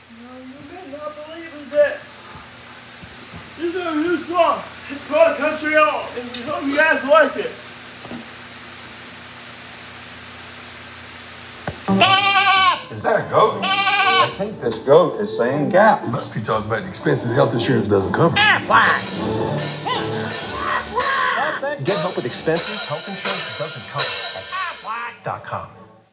No, you may not believe in that. This is a new song. It's called Country On, and we hope you guys like it. Is that a goat? I think this goat is saying gap. You must be talking about the expenses health insurance doesn't cover. Get help with expenses health insurance doesn't cover at Aflac.com.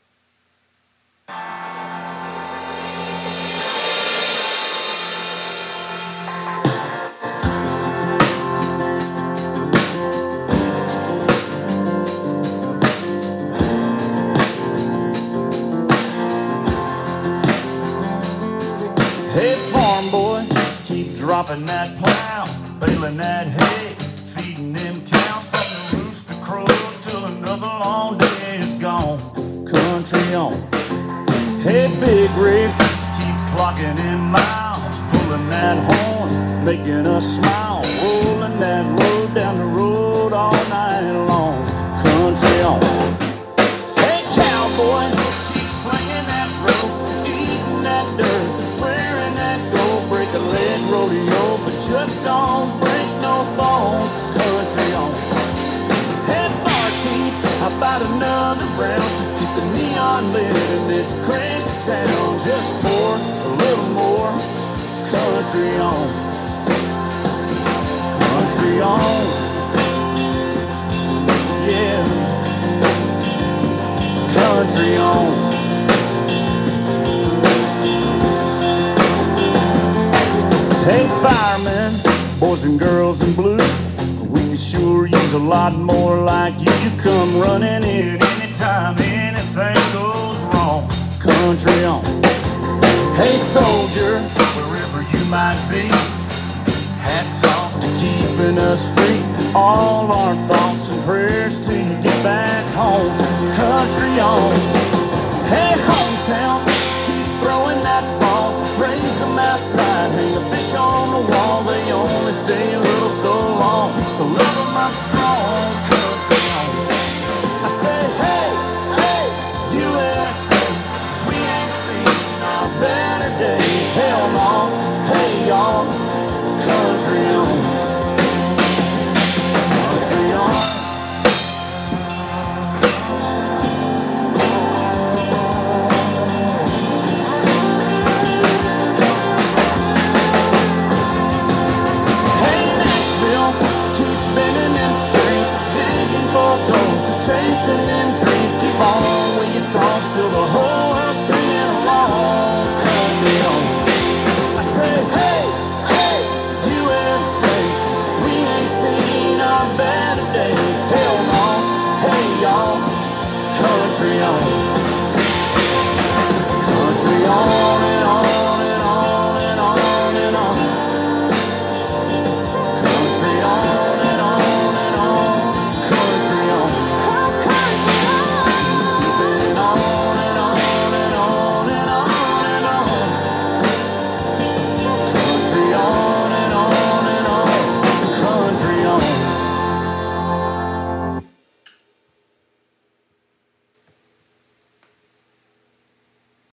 Hey, farm boy, keep dropping that plow, baling that hay, feeding them cows, letting the rooster crow till another long day is gone. Country on. Hey, big rig, keep clocking in miles, pulling that horn, making us smile, rolling that road down the road all night long. Country on. Hey, cowboy, keep slinging that rope, eating that dirt. A leg rodeo, but just don't break no bones. Country on. Hey, barkeep, how about another round? Keep the neon lit in this crazy town. Just pour a little more. Country on. Country on. Yeah. Country on. Hey, firemen, boys and girls in blue, we could sure use a lot more like you. You come running in anytime anything goes wrong. Country on. Hey, soldier, wherever you might be, hats off to keeping us free. All our thoughts and prayers till you get back home. Country on. Hey, hometown, keep throwing that ball, raise them outside, hang a fish on the wall. They only stay a little so long, so love them up strong. Country on. I say, hey, hey, USA, we ain't seen our better days. Hell no, hey y'all, country on. Country on. Chasing them dreams, keep on with your songs till the whole world's singing along. Country on. I say, hey, hey, USA, we ain't seen our better days. Hell no, hey y'all, country on.